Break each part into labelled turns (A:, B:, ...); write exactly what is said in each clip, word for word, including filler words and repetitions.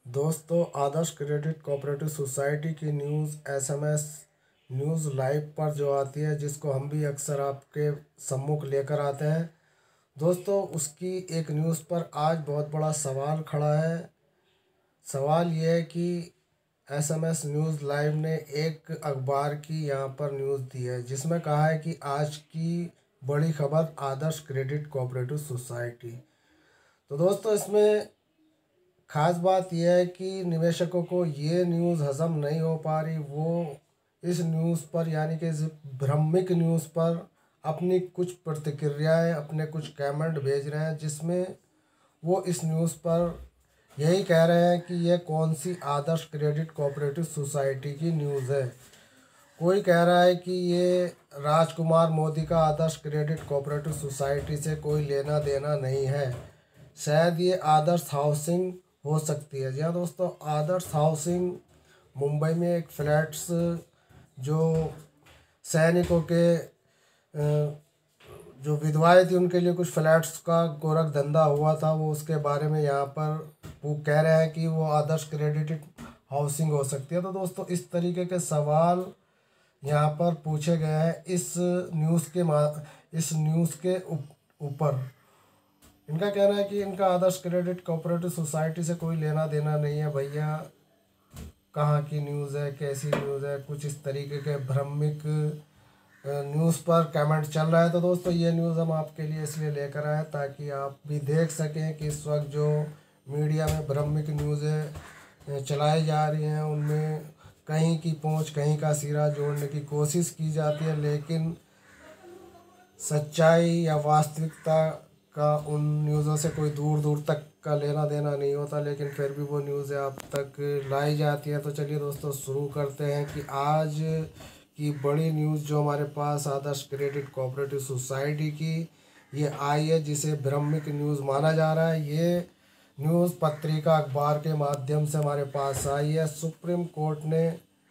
A: दोस्तों, Adarsh credit cooperative society की news SMS news live पर जो आती है, जिसको हम भी अक्सर आपके सम्मुख लेकर आते हैं। दोस्तों, उसकी एक न्यूज़ पर आज बहुत बड़ा सवाल खड़ा है। सवाल ये है कि एसएमएस न्यूज़ लाइव ने एक अखबार की यहाँ पर न्यूज़ दी है, जिसमें कहा है कि आज की बड़ी खबर आदर्श क्रेडिट कोऑपरेटिव सोसाइटी। तो दोस्तों, इसमें खास बात यह है कि निवेशकों को ये न्यूज़ हज़म नहीं हो पा रही। वो इस न्यूज़ पर, यानी कि इस भ्रामक न्यूज़ पर अपनी कुछ प्रतिक्रियाएं, अपने कुछ कमेंट भेज रहे हैं, जिसमें वो इस न्यूज़ पर यही कह रहे हैं कि यह कौन सी आदर्श क्रेडिट कोऑपरेटिव सोसाइटी की न्यूज़ है। कोई कह रहा है कि ये राजकुमार मोदी का आदर्श क्रेडिट कोऑपरेटिव सोसाइटी से कोई लेना देना नहीं है, शायद ये आदर्श हाउसिंग हो सकती है। जी हाँ दोस्तों, आदर्श हाउसिंग मुंबई में एक फ्लैट्स जो सैनिकों के जो विधवाएं थी, उनके लिए कुछ फ्लैट्स का गोरख धंधा हुआ था, वो उसके बारे में यहाँ पर वो कह रहे हैं कि वो आदर्श क्रेडिट हाउसिंग हो सकती है। तो दोस्तों, इस तरीके के सवाल यहाँ पर पूछे गए हैं इस न्यूज़ के मा इस न्यूज़ के ऊपर। इनका कहना है कि इनका आदर्श क्रेडिट कोऑपरेटिव सोसाइटी से कोई लेना देना नहीं है। भैया, कहाँ की न्यूज़ है, कैसी न्यूज़ है, कुछ इस तरीके के भ्रामक न्यूज़ पर कमेंट चल रहा है। तो दोस्तों, ये न्यूज़ हम आपके लिए इसलिए लेकर आए ताकि आप भी देख सकें कि इस वक्त जो मीडिया में भ्रामक न्यूज़ें चलाई जा रही हैं, उनमें कहीं की पहुंच कहीं का सिरा जोड़ने की कोशिश की जाती है, लेकिन सच्चाई या वास्तविकता का उन न्यूज़ों से कोई दूर दूर तक का लेना देना नहीं होता, लेकिन फिर भी वो न्यूज़ें आप तक लाई जाती है। तो चलिए दोस्तों, शुरू करते हैं कि आज की बड़ी न्यूज़ जो हमारे पास आदर्श क्रेडिट कोऑपरेटिव सोसाइटी की ये आई है, जिसे भ्रामक न्यूज़ माना जा रहा है। ये न्यूज़ पत्रिका अखबार के माध्यम से हमारे पास आई है। सुप्रीम कोर्ट ने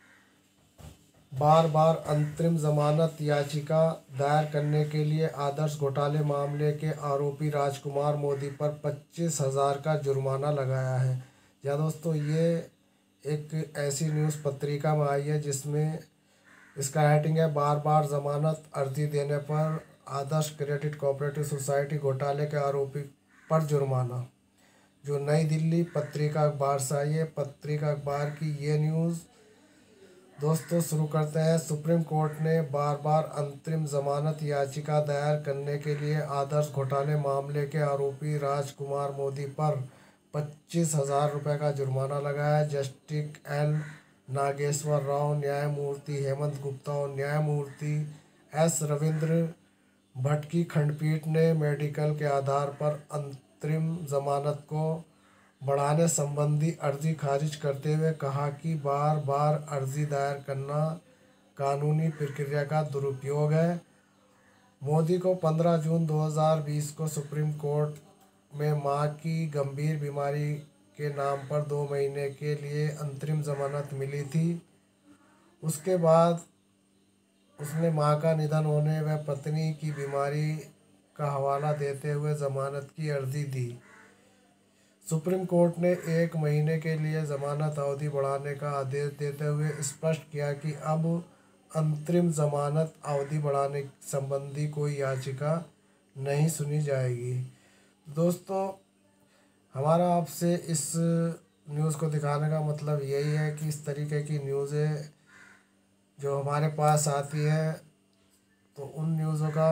A: बार बार अंतरिम जमानत याचिका दायर करने के लिए आदर्श घोटाले मामले के आरोपी राजकुमार मोदी पर पच्चीस हजार का जुर्माना लगाया है। या दोस्तों, ये एक ऐसी न्यूज़ पत्रिका में आई है जिसमें इसका हेडिंग है, बार बार जमानत अर्जी देने पर आदर्श क्रेडिट कोऑपरेटिव सोसाइटी घोटाले के आरोपी पर जुर्माना। जो नई दिल्ली पत्रिका अखबार से आई है, पत्रिका अखबार की ये न्यूज़। दोस्तों, शुरू करते हैं। सुप्रीम कोर्ट ने बार बार अंतरिम जमानत याचिका दायर करने के लिए आदर्श घोटाले मामले के आरोपी राजकुमार मोदी पर पच्चीस हजार रुपये का जुर्माना लगाया। जस्टिस एल नागेश्वर राव, न्यायमूर्ति हेमंत गुप्ता और न्यायमूर्ति एस रविंद्र भट्ट की खंडपीठ ने मेडिकल के आधार पर अंतरिम जमानत को बढ़ाने संबंधी अर्जी खारिज करते हुए कहा कि बार बार अर्जी दायर करना कानूनी प्रक्रिया का दुरुपयोग है। मोदी को पंद्रह जून दो हज़ार बीस को सुप्रीम कोर्ट में मां की गंभीर बीमारी के नाम पर दो महीने के लिए अंतरिम जमानत मिली थी। उसके बाद उसने मां का निधन होने व पत्नी की बीमारी का हवाला देते हुए जमानत की अर्जी दी। सुप्रीम कोर्ट ने एक महीने के लिए जमानत अवधि बढ़ाने का आदेश देते हुए स्पष्ट किया कि अब अंतरिम जमानत अवधि बढ़ाने संबंधी कोई याचिका नहीं सुनी जाएगी। दोस्तों, हमारा आपसे इस न्यूज़ को दिखाने का मतलब यही है कि इस तरीके की न्यूज़ें जो हमारे पास आती हैं, तो उन न्यूज़ों का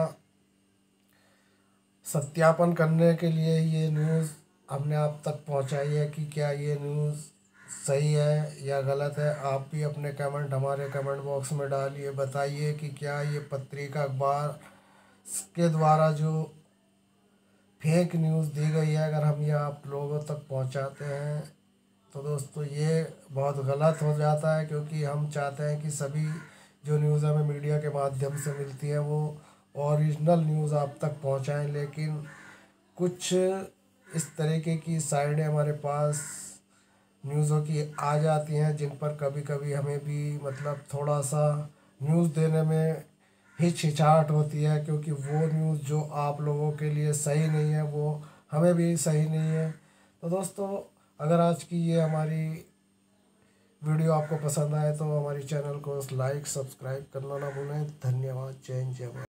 A: सत्यापन करने के लिए ये न्यूज़ हमने आप तक पहुंचाई है कि क्या ये न्यूज़ सही है या गलत है। आप भी अपने कमेंट हमारे कमेंट बॉक्स में डालिए, बताइए कि क्या ये पत्रिका अखबार के द्वारा जो फेक न्यूज़ दी गई है, अगर हम ये आप लोगों तक पहुंचाते हैं तो दोस्तों ये बहुत गलत हो जाता है, क्योंकि हम चाहते हैं कि सभी जो न्यूज़ हमें मीडिया के माध्यम से मिलती है वो ओरिजिनल न्यूज़ आप तक पहुंचाएं। लेकिन कुछ इस तरीके की साइडें हमारे पास न्यूज़ों की आ जाती हैं, जिन पर कभी कभी हमें भी मतलब थोड़ा सा न्यूज़ देने में हिचकिचाहट होती है, क्योंकि वो न्यूज़ जो आप लोगों के लिए सही नहीं है वो हमें भी सही नहीं है। तो दोस्तों, अगर आज की ये हमारी वीडियो आपको पसंद आए तो हमारी चैनल को लाइक सब्सक्राइब करना ना भूलें। धन्यवाद। जय हिंद, जय भारत।